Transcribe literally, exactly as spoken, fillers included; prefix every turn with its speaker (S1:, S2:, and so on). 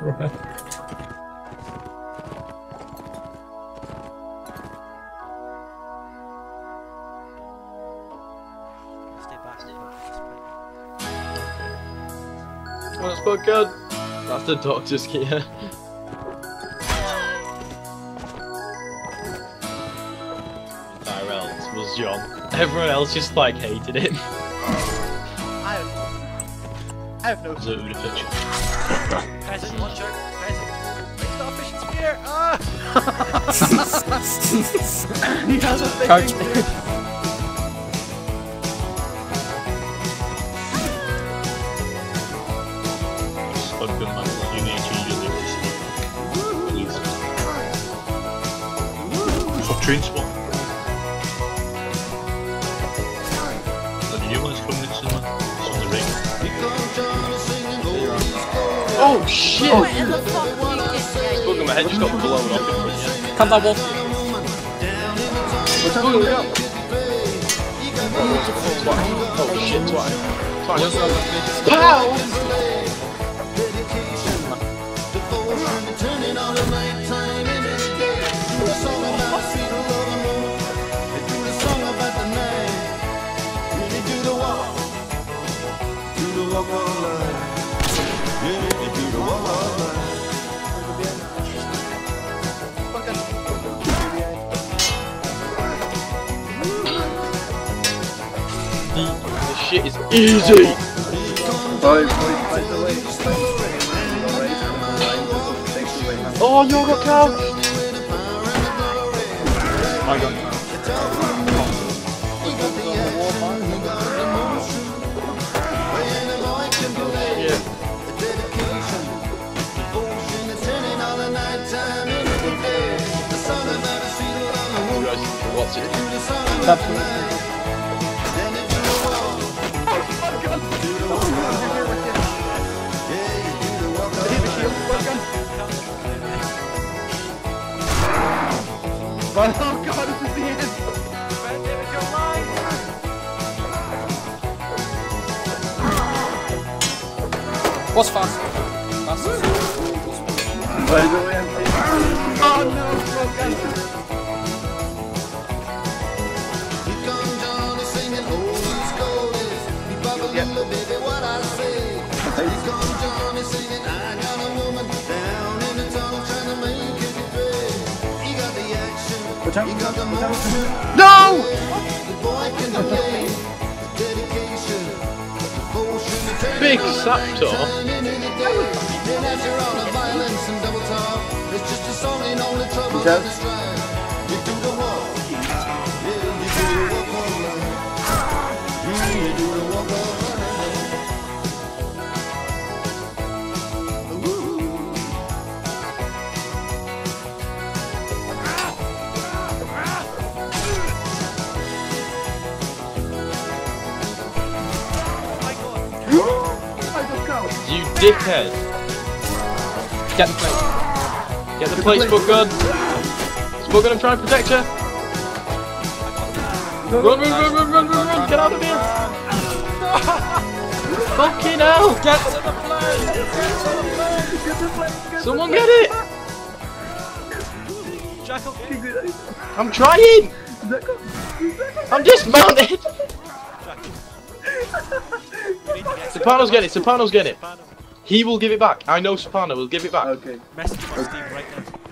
S1: Right.
S2: Oh, that's not good. That's the doctor's key. Entire else was John. Everyone else just like hated him.
S3: I have, I have no
S2: Zoom the picture.
S3: Present, one joke, present. It's not a fishing spear! Ah! He has a fishing spear!
S4: Train spot. The new one's coming soon. It's on the ring.
S2: Oh shit!
S5: Oh, where the fuck did you get?
S2: Look at my head just got blown off.
S1: Come that wall.
S2: What's happening? Oh shit, twat. Twat. Pow! This shit is easy! Oh, you got couched! I got yeah. What's it?
S3: Oh god, this is the end!
S1: What's fast? Fast.
S3: Oh no, broken! Yep. No!
S2: Big Saptor? You dickhead!
S1: Get the plate.
S2: Get the plate, Spudgun! Spudgun, I'm trying to protect you! Run, run, run, run, run, run, run! Get out of here! Fucking hell!
S1: Get to the plate! Get to the plate!
S2: Someone get it!
S3: Jackal,
S2: I'm trying! I'm dismounted! Soprano's getting it, Soprano's getting it! He will give it back. I know Soprano will give it back.
S3: okay. Message from Steve right now.